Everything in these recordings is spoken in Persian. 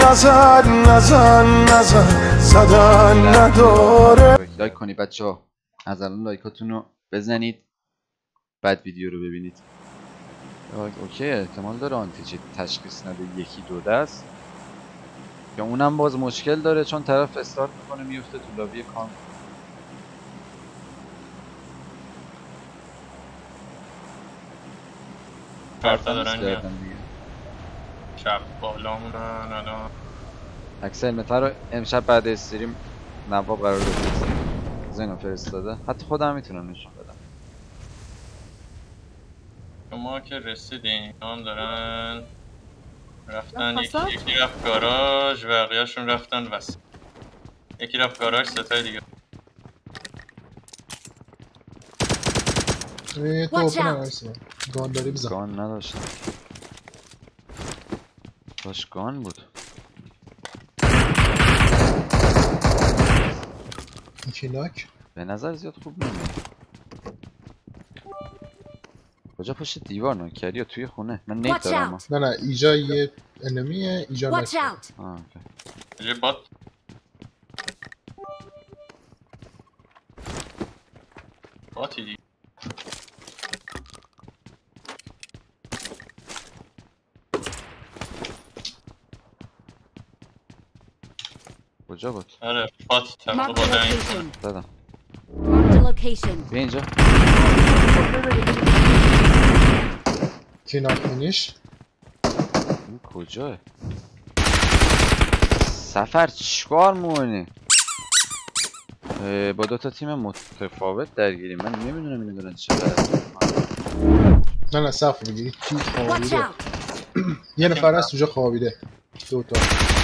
نزن زدن نداره. لایک کنید بچه ها، از الان لایکاتون رو بزنید بعد ویدیو رو ببینید. اوکی، احتمال داره آنتی چیت تشخیص نده یکی دو دست، یا اونم باز مشکل داره چون طرف استارت میکنه میفته تو لابی کام. چهارتا دارن میاد شب بالامونن الان. عکس المتر رو امشب بعد استریم نواب قرار بفرستم. زینا فرستاده، حتی خودم میتونم نشون بدم. شما که رسیدین هم دارن رفتن، یکی رفت گاراژ بقیه‌شون رفتن وسط. یکی رفت گاراژ، ستای دیگه تو اوپن هستی. گان داری بزن. گان نداشتم، داشت گان بود. یکی ناک به نظر زیاد خوب نمیاد. کجا پشت دیوار ناک کردی یا توی خونه؟ من نیت دارم. نه ایجا یه انمیه، ایجا ناک. یه بات باتی دیگه. کجا بود؟ آره بات طبقه بالا این دادم. بیا اینجا. کی ناک منیش؟ این کجاه؟ سفر چیکار می‌کنی؟ با دوتا تیم متفاوت درگیریم. من نمیدونم اینو دارن چقدر. نه صف بگیری کی خوابیده. یه نفر هست اونجا خوابیده. دوتا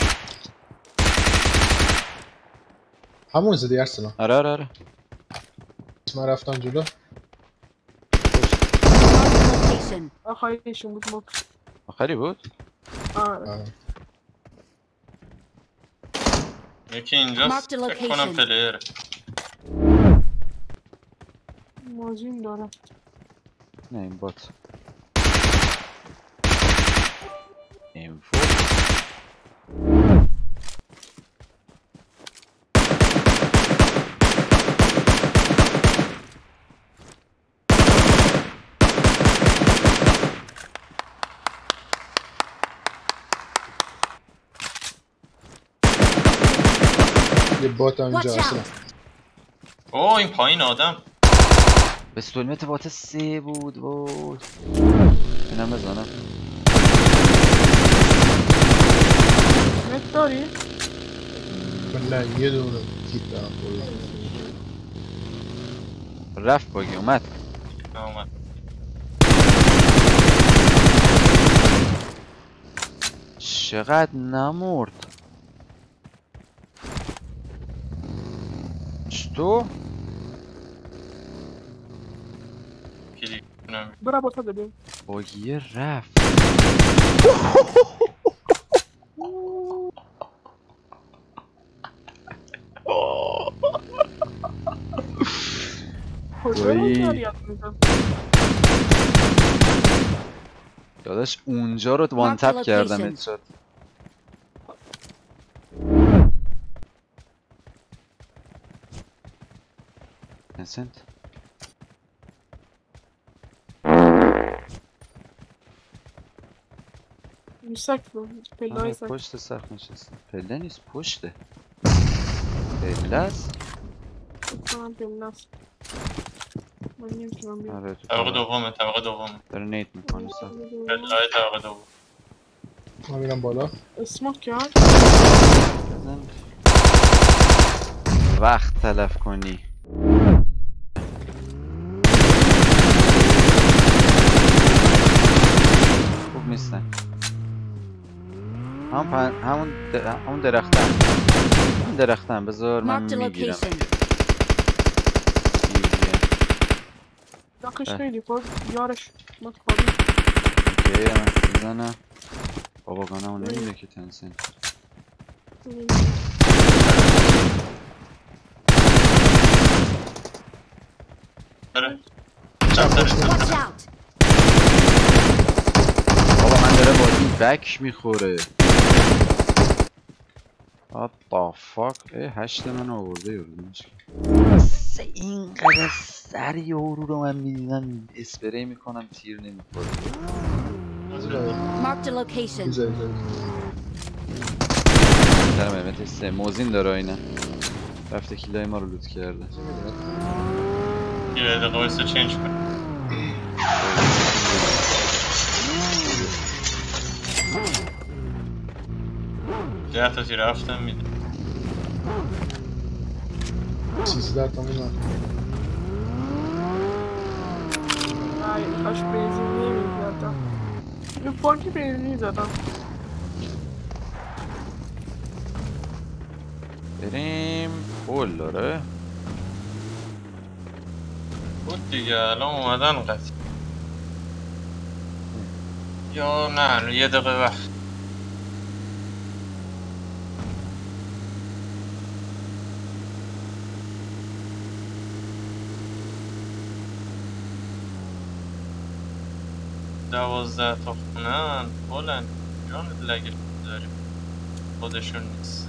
همون زدی ارسلان. آره من رفتم جلو. آخریشون بود آخری بود؟ آره. یکی اینجاست فکر کنم پلیره. مازین داره. نه این بات. اینفو یه بات هم اینجا هست. اوه این پایین آدم بستولمت بات 3 بود. اینم بزنم. نت داری؟ من نه یه دونه کیت دارم. رفت باگی اومد. چقدر نمرد. چطور؟ برا باتا ببین. باگیه رفت. داداش اونجا رو وان تپ کردم اتشات. انسنت پشت سخت نشسته. پله نیست پشته. پله است. من نمیتونم بیام. طبقه دومه داره نیت میکنه سخت. پله طبقه دوم. من میرم بالا. اسموک کرد. وقت تلف کنی. خوب نیستن. همون درختن بذار من میگیرم. داکش خیلی پر یارش متخوابی. اوکی من بزنم. بابا گانمو نمیده که تنسن. بابا من داره بازی بک میخوره. What the fuck؟ 8 من آورده یوردمش. سه اینقدر سریع یورو رو من میدیدم اسپری میکنم تیر نمیخوره. Marked a location. سر مهمت سه موزین داره اینا. رفته کیلای ما رو لوت کرده. یه دقیقه واسه چینج کن. 10 تا تیر رفتم میده. 13 تا میدن. ای کاش بنزین نمیزدم. یه پاکی بنزین زدم. بریم پول داره. بود دیگه الان اومدن قطعی. یا نه یه دقیقه وقت. دوازده تا خونن بلند جانت لگه داریم خودشون نیست.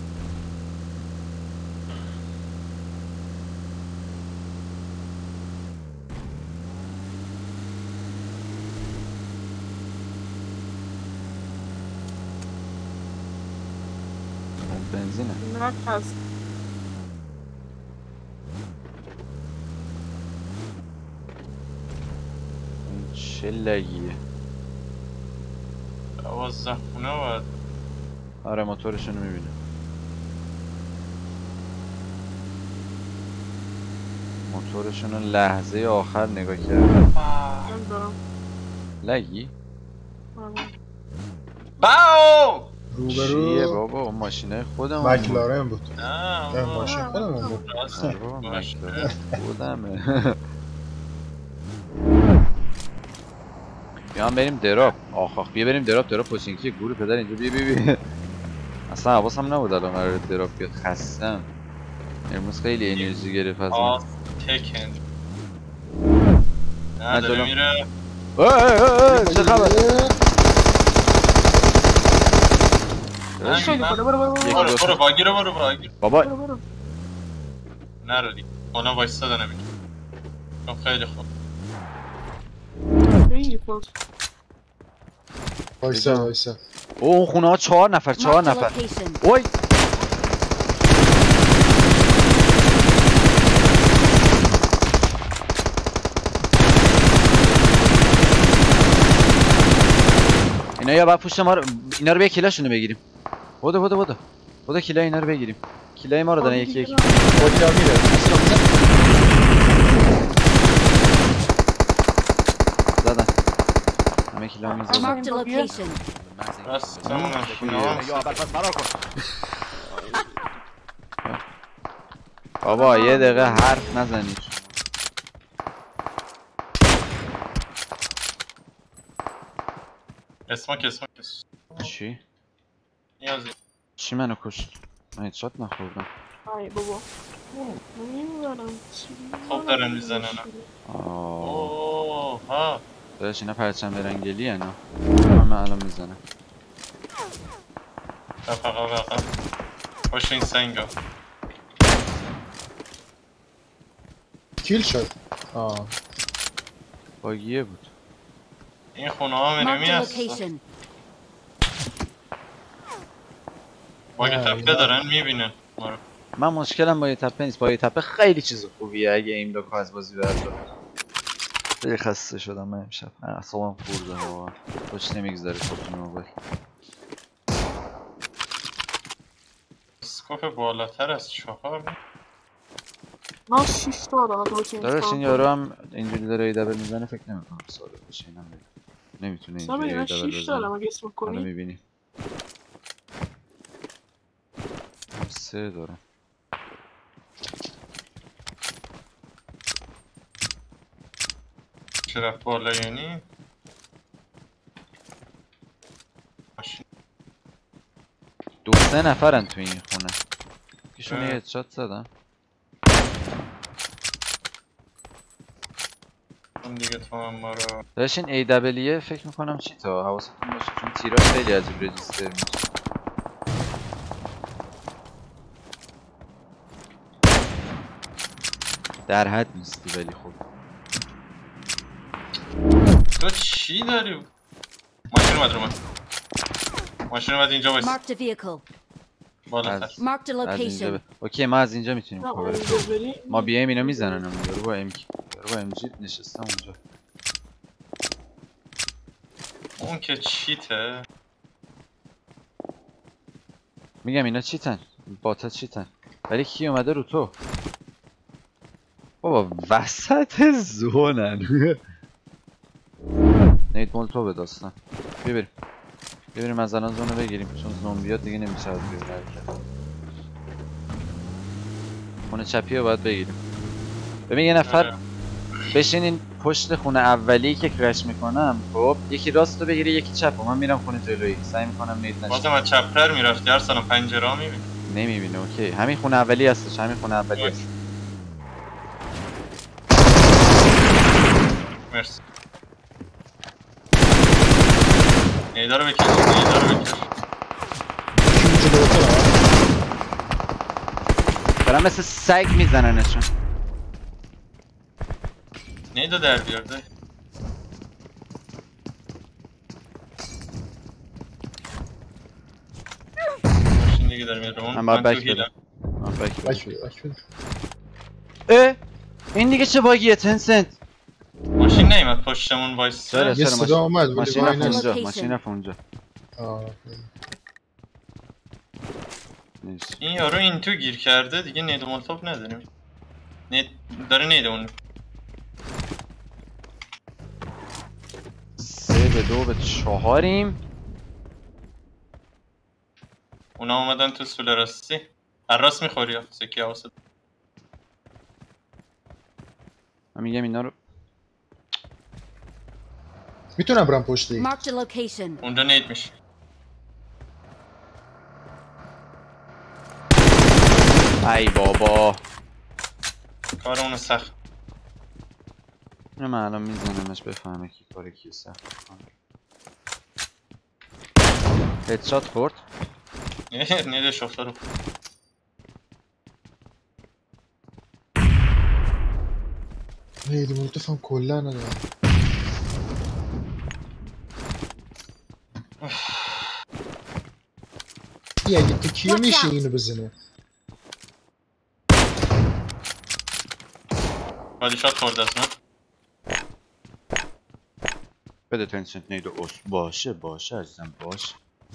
بنزینه. نه کس. این چه لگیه؟ 12 خونه باید. آره موتورشون رو میبینه. موتورشون رو لحظه آخر نگاه کرد. نمیدارم. لگی؟ باو! چیه روبرو بابا اون ماشینه خودمون مکلارن بود. نه ماشین خودمون بود. راست بابا باشه. مکلارن خودمه. بیان بریم دراپ. آخ بیا بریم دراپ پوشینکی گور پدر اینجا بیا. اصلا حواسم نبود الان قرار دراپ بیاد. خستم امروز خیلی انرژی گرفت از من. تکن نه داره میره. چه خبر؟ خیلی خوده برو باگی رو برو باگی. بابا برو. نرو دیگه اونا وایستاده نمیگه. خیلی خوب. خیلی خوب. وایسا. اون خونه ها 4 نفر Marked a location. اوی اینا یا باید پوشت ما رو اینا رو به کلاشونو بگیریم. بوده کلای اینا رو بگیریم. کلای ما رو دارن یکی خودیا میره. زدن همه کلا میزدن. Marked a location. راست همونه خونه ها بابا یه دقیقه حرف نزنید. اسمک چی؟ نیازی چی منو کشت؟ من هیچ نخوردم. ای بابا نمیدارم. خوب دارن میزنن. آه ها داداش اینا پرچم برنگلی اینا. من الان میزنم. واقعا خوش این سنگا کیل شد. باگیه بود. این خونه ها Marked منوی a هست. location. باگ تپه دارن میبینن ما رو. من مشکلم با یه تپه نیست. با یه تپه خیلی چیز خوبیه اگه این دو از بازی بردار. خیلی خسته شدم من امشب. من اصابم خورده واقعا. خوش نمیگذاره کارتون موبایل. اسکوپ بالاتر از 4 من 6 تا دارم. داداش این یارو هم اینجوری داره ای دبل میزنه فکر نمیکنم ساده باشه. اینم نمیتونه اینجوری ای من دبل 6 دارم بزنه. اگه اسم حالا کنی. میبینی 3 دارم. چرا بالا یعنی ماشین 2-3 نفرن تو این خونه. یکیشون یه هدشات زدم. اون دیگه تو هم ما رو داداش این AWE فکر میکنم چی تا حواستون باشه چون تیراش خیلی عجیب رجیستر میشه. در حد نیستی ولی خب تو چی داری؟ ماشین اومد رو من. ماشین اومد اینجا وایس. Marked a vehicle. بالاتر. Marked a از اینجا location. اوکی ما از اینجا میتونیم نه کاور اونجا بریم. ما بیایم اینا میزنن اون یارو با ام یارو با ام جی نشستم اونجا. اون که چیته. میگم اینا چیتن باتا چیتن ولی کی اومده رو تو بابا وسط زونن نید مولتو به داستان ببریم از الان زونو بگیریم چون زومبیات دیگه نمیشه از بیرون کرد. خونه چپی رو باید بگیریم. ببین یه نفر بشینین پشت خونه اولی که کرش میکنم خب یکی راست رو بگیره یکی چپ و من میرم خونه جلویی سعی میکنم نید نشه. بازم از چپتر میرفتی هر سالم پنجره ها میبینی. نمیبینه اوکی همین خونه اولی هستش همین خونه اولی هست. مرسی. نیدا رو بکش نیدا رو بکش. کی جلوتر دارم مثل سگ میزننشون. نیدا در بیارده. ماشین دیگه داره میاد. من باید تو بک هیلم. بدم. من بک بدم. بک بده. اه این دیگه چه باگیه تنسنت. ماشین نیومد پشتمون وایس. چرا؟ یه صدا اومد ولی ماشین وای رفت نست. اونجا Location. ماشین رفت اونجا نیست. این یارو این تو گیر کرده دیگه نید و مولتوب نداریم. داره نیده اون. 3-2-4 اونا اومدن تو سول راستی. هر راست میخوری یا سکی حواست. من میگم اینا رو میتونم برم پشتی. Marked a location. اونجا نید میشه. ای بابا کار اونو سخت. اینو من الان میزنمش بفهمه کی کار کی سخت کنه. هدشات خورد. نیدش افتاد. نیدی مولتوفم کلا ندارم. اگه تو کیو میشه اینو بزنه. ولی شات خورد از من. بده تنسنت نیدو باشه عزیزم باشه.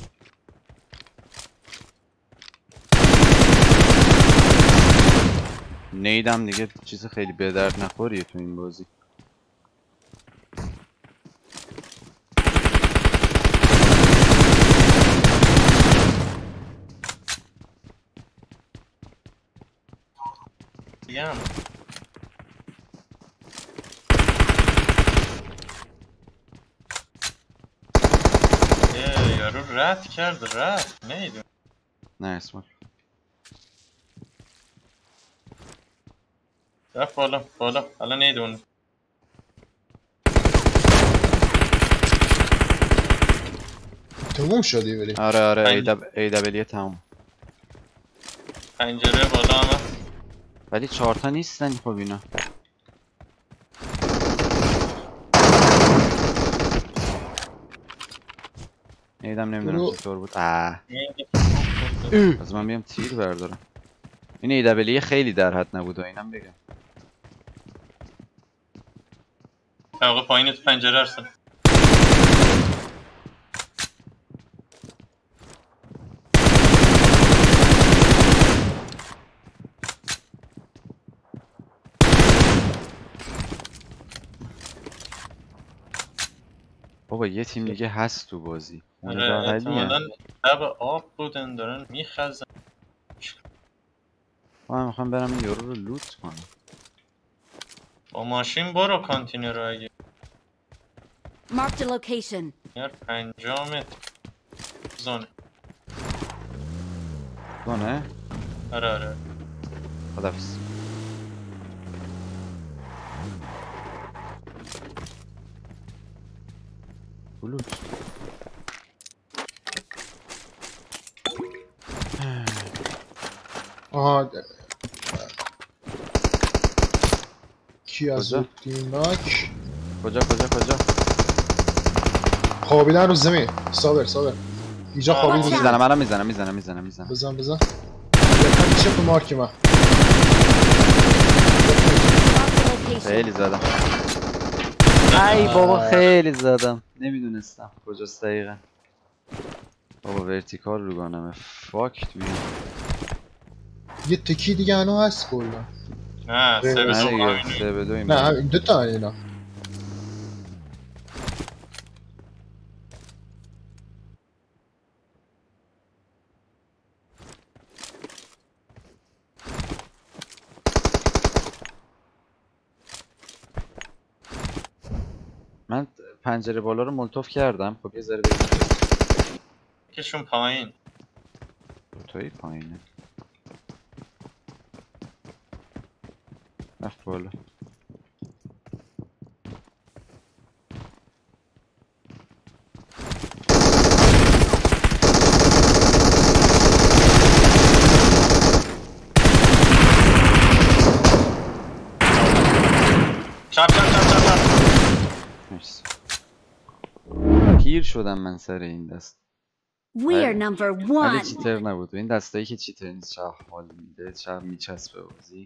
نیدم دیگه چیز خیلی به درد نخوریه تو این بازی. دیگه هم یارو رد کرد نیدون. نه اسمک رفت بالا الان نیدون. تموم شدی ولی. آره ای دبلیه تموم. پنجره بالا هم هست. ولی 4 تا نیستن خب اینا. نیدم نمیدونم چطور بود. از من بیام تیر بردارم. این ای دبلیه خیلی در حد نبود و اینم بگم. آقا پایین تو پنجره هستن. بابا یه تیم دیگه هست تو بازی. آره احتمالاً لب آب بودن دارن میخزن. من میخوام برم این یارو رو لوت کنم. با ماشین برو کانتینر رو اگه. Marked a location. یار 50 متر زونه. زونه؟ آره خدافظ. بلوت آها یکی از دیناک کجا خوابیدن رو زمین. صابر اینجا خوابید. Watch out. میزنم الان میزنم بزن یکم چه تو مارک من. Marked a location. خیلی زدم. ای بابا خیلی زدم. نمیدونستم کجاست دقیقا. بابا ورتیکال رو گانمه. فاک توی. یه تکی دیگه هنو هست کلا. نه سه به نه سه دیگه همینه. 3 به 2 این نه بار. همین 2 تا اینا. من پنجره بالا رو مولتوف کردم. خب یه ذره بزنم. یکیشون پایین. توی پایینه. رفت بالا. چپ مرسی. پیر شدم من سر این دست. We're number ولی one. چیتر نبود. این دستایی که چیتر نیست چه حال میده، چه میچسبه بازی.